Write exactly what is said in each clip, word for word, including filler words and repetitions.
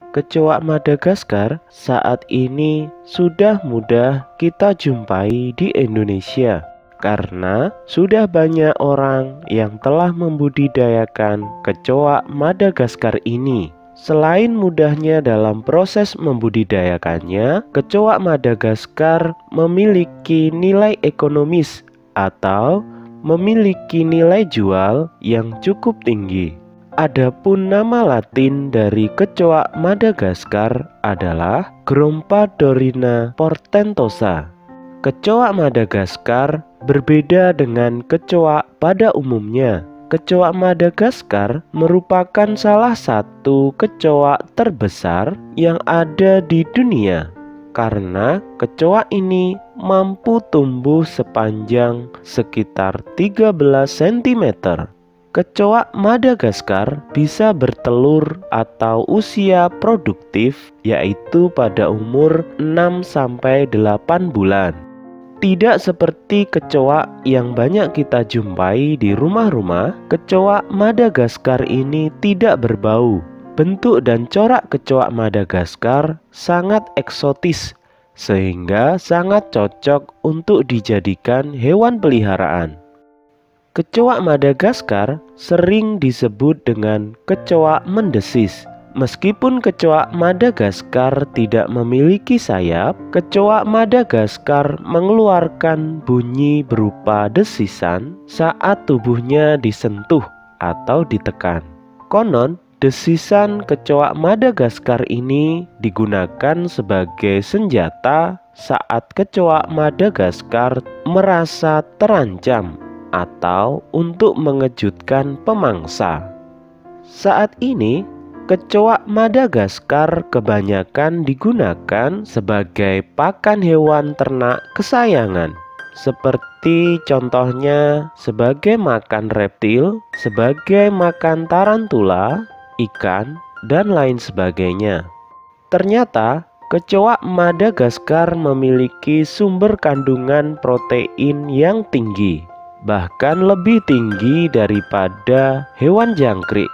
Kecoa Madagaskar saat ini sudah mudah kita jumpai di Indonesia karena sudah banyak orang yang telah membudidayakan kecoa Madagaskar ini. Selain mudahnya dalam proses membudidayakannya, kecoa Madagaskar memiliki nilai ekonomis atau memiliki nilai jual yang cukup tinggi. Adapun nama Latin dari kecoa Madagaskar adalah Grompadorina portentosa. Kecoa Madagaskar berbeda dengan kecoa pada umumnya. Kecoa Madagaskar merupakan salah satu kecoa terbesar yang ada di dunia karena kecoa ini mampu tumbuh sepanjang sekitar tiga belas sentimeter. Kecoa Madagaskar bisa bertelur atau usia produktif yaitu pada umur enam sampai delapan bulan. Tidak seperti kecoa yang banyak kita jumpai di rumah-rumah, kecoa Madagaskar ini tidak berbau. Bentuk dan corak kecoa Madagaskar sangat eksotis sehingga sangat cocok untuk dijadikan hewan peliharaan. Kecoa Madagaskar sering disebut dengan kecoa mendesis. Meskipun kecoa Madagaskar tidak memiliki sayap, kecoa Madagaskar mengeluarkan bunyi berupa desisan saat tubuhnya disentuh atau ditekan. Konon, desisan kecoa Madagaskar ini digunakan sebagai senjata saat kecoa Madagaskar merasa terancam atau untuk mengejutkan pemangsa. Saat ini, kecoa Madagaskar kebanyakan digunakan sebagai pakan hewan ternak kesayangan, seperti contohnya sebagai makan reptil, sebagai makan tarantula, ikan, dan lain sebagainya. Ternyata, kecoa Madagaskar memiliki sumber kandungan protein yang tinggi, bahkan lebih tinggi daripada hewan jangkrik.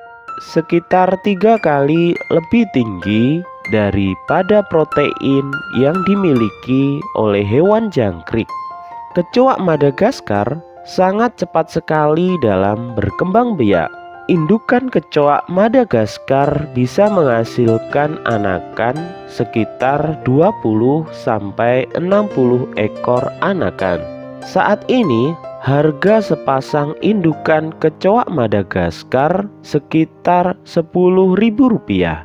Sekitar tiga kali lebih tinggi daripada protein yang dimiliki oleh hewan jangkrik. Kecoa Madagaskar sangat cepat sekali dalam berkembang biak. Indukan kecoa Madagaskar bisa menghasilkan anakan sekitar dua puluh sampai enam puluh ekor anakan. Saat ini, harga sepasang indukan kecoa Madagaskar sekitar sepuluh ribu rupiah.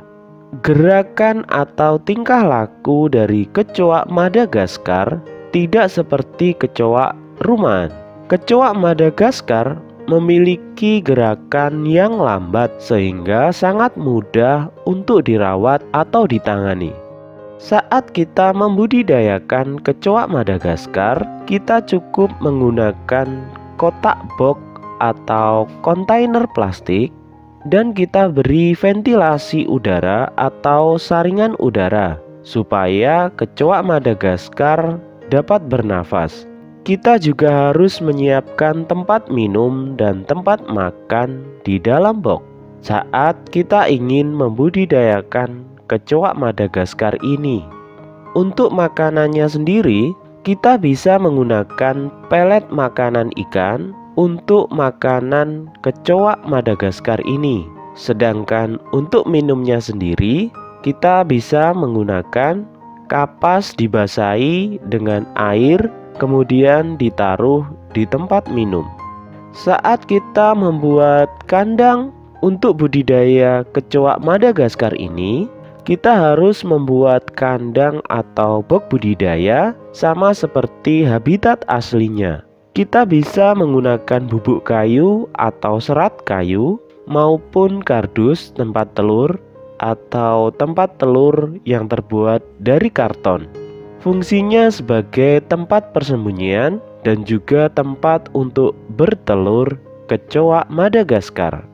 Gerakan atau tingkah laku dari kecoa Madagaskar tidak seperti kecoa rumahan. Kecoa Madagaskar memiliki gerakan yang lambat sehingga sangat mudah untuk dirawat atau ditangani. Saat kita membudidayakan kecoa Madagaskar, kita cukup menggunakan kotak box atau kontainer plastik dan kita beri ventilasi udara atau saringan udara supaya kecoa Madagaskar dapat bernafas. Kita juga harus menyiapkan tempat minum dan tempat makan di dalam box saat kita ingin membudidayakan kecoa Madagaskar ini. Untuk makanannya sendiri, kita bisa menggunakan pelet makanan ikan untuk makanan kecoa Madagaskar ini. Sedangkan untuk minumnya sendiri, kita bisa menggunakan kapas dibasahi dengan air kemudian ditaruh di tempat minum. Saat kita membuat kandang untuk budidaya kecoa Madagaskar ini, kita harus membuat kandang atau box budidaya sama seperti habitat aslinya. Kita bisa menggunakan bubuk kayu atau serat kayu maupun kardus tempat telur atau tempat telur yang terbuat dari karton. Fungsinya sebagai tempat persembunyian dan juga tempat untuk bertelur kecoa Madagaskar.